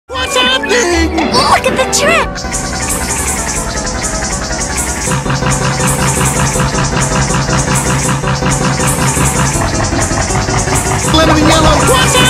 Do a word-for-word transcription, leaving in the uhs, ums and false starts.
What's happening? Look at the Trix! Lemon and yellow. What's happening?